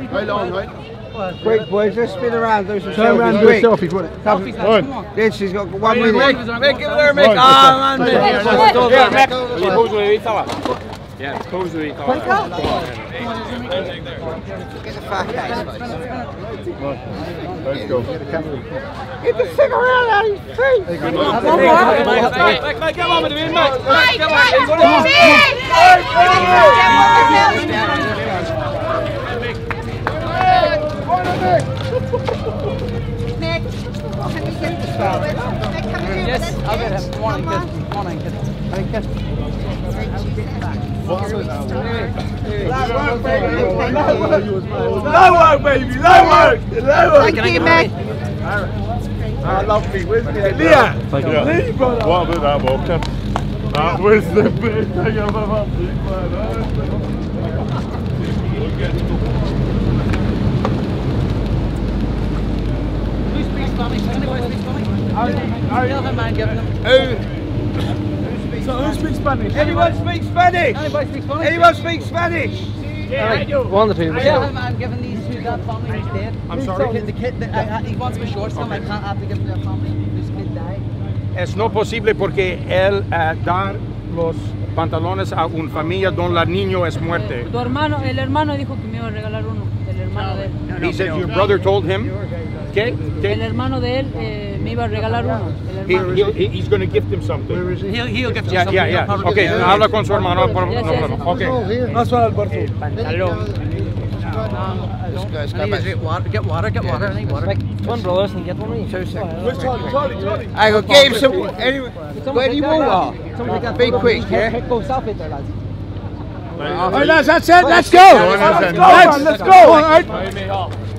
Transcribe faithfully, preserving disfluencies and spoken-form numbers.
Right on, right? Quick, boys, let's spin around, do some Turn around and do a selfie, put it. Selfies, this has got one minute. Mick, give it there, Mick. Ah, man, Mick. Yeah, pose with each other. Get the fat guys. Let's go. Get the cigarette out of his face. Mick, Mick, get on with him, Mick. Mick, get on Mick, can we get this forward? Mick, come here. Yes, I'll get him. Come on, kiss. Come on, kiss. Hey, kiss. What's it now? Light work, baby. Light work, baby. Light work. Light work. Thank you, Mick. I love me. Where's me? Leah. Lee, brother. What about that, Bob? That was the best thing I've ever seen, man. Who speaks Spanish? Anybody speaks Spanish? Tell him, man, give him. Who? So who speaks Spanish? Anyone speak Spanish? Anybody speaks Spanish? Anyone speak Spanish? Yeah, I do. One of the two. Tell him I'm giving these to that family who's dead. I'm sorry? The kid, the, I, I, he wants my shorts, so I can't have to give him to their family whose kid died. Es no posible porque él uh, dar los pantalones a una familia donde el niño es muerte. Tu hermano, el hermano dijo que me iba a regalar uno, el hermano de él. He said your brother told him. ¿Qué? ¿Qué? El hermano de él eh, me iba a regalar uno. El He, hermano. he, he's going to gift him something. Where is he? He'll, he'll give you Yeah, something. yeah, yeah. He'll Okay, give you- habla con su hermano. Por, no, Yes, yes, no, no. Okay. That's what Alberto. This guy's I come need to back. get water, get water, get water, I need water. One brothers and get one of these. Two seconds. Where's Charlie? Charlie, Charlie. I go get him some. Anyway, where do you want? Be quick, yeah? Go selfie there, lads. Alright, lads, that's it. Let's go. Let's go. Let's go. All right.